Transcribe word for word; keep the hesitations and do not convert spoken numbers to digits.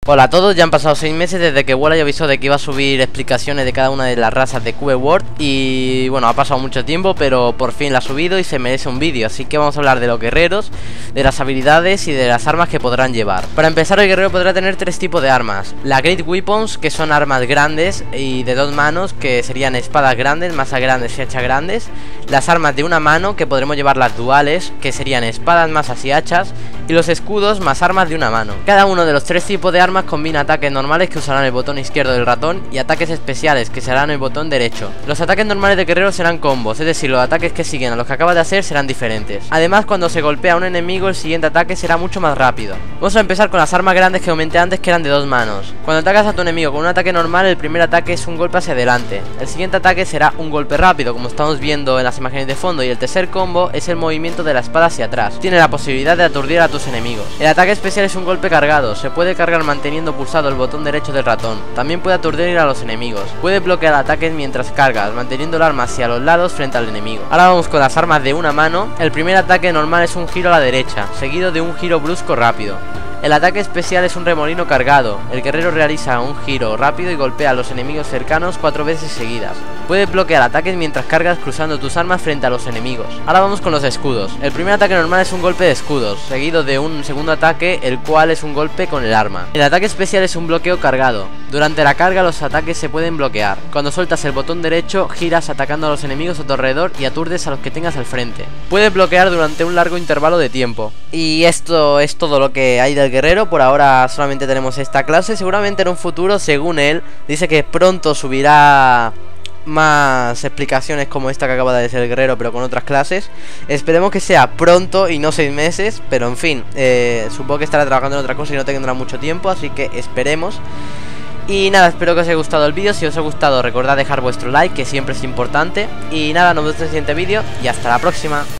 Hola a todos, ya han pasado seis meses desde que Walleye avisó de que iba a subir explicaciones de cada una de las razas de Cube World. Y bueno, ha pasado mucho tiempo, pero por fin la ha subido y se merece un vídeo. Así que vamos a hablar de los guerreros, de las habilidades y de las armas que podrán llevar. Para empezar, el guerrero podrá tener tres tipos de armas. La Great Weapons, que son armas grandes y de dos manos, que serían espadas grandes, masas grandes y hachas grandes. Las armas de una mano, que podremos llevar las duales, que serían espadas, masas y hachas. Y los escudos más armas de una mano. Cada uno de los tres tipos de armas combina ataques normales, que usarán el botón izquierdo del ratón, y ataques especiales, que serán el botón derecho. Los ataques normales de guerrero serán combos, es decir, los ataques que siguen a los que acabas de hacer serán diferentes. Además, cuando se golpea a un enemigo, el siguiente ataque será mucho más rápido. Vamos a empezar con las armas grandes que comenté antes, que eran de dos manos. Cuando atacas a tu enemigo con un ataque normal, el primer ataque es un golpe hacia adelante. El siguiente ataque será un golpe rápido, como estamos viendo en las imágenes de fondo, y el tercer combo es el movimiento de la espada hacia atrás. Tiene la posibilidad de aturdir a tus enemigos. El ataque especial es un golpe cargado, se puede cargar manteniendo pulsado el botón derecho del ratón. También puede aturdir a los enemigos. Puede bloquear ataques mientras cargas, manteniendo el arma hacia los lados frente al enemigo. Ahora vamos con las armas de una mano. El primer ataque normal es un giro a la derecha, seguido de un giro brusco rápido. El ataque especial es un remolino cargado. El guerrero realiza un giro rápido y golpea a los enemigos cercanos cuatro veces seguidas. Puedes bloquear ataques mientras cargas cruzando tus armas frente a los enemigos. Ahora vamos con los escudos. El primer ataque normal es un golpe de escudos, seguido de un segundo ataque, el cual es un golpe con el arma. El ataque especial es un bloqueo cargado. Durante la carga los ataques se pueden bloquear. Cuando sueltas el botón derecho, giras atacando a los enemigos a tu alrededor y aturdes a los que tengas al frente. Puedes bloquear durante un largo intervalo de tiempo. Y esto es todo lo que hay del guerrero. Por ahora solamente tenemos esta clase. Seguramente en un futuro, según él, dice que pronto subirá más explicaciones como esta que acaba de ser el guerrero, pero con otras clases. Esperemos que sea pronto y no seis meses. Pero en fin, eh, supongo que estará trabajando en otra cosa y no tendrá mucho tiempo, así que esperemos. Y nada, espero que os haya gustado el vídeo. Si os ha gustado, recordad dejar vuestro like, que siempre es importante. Y nada, nos vemos en el siguiente vídeo y hasta la próxima.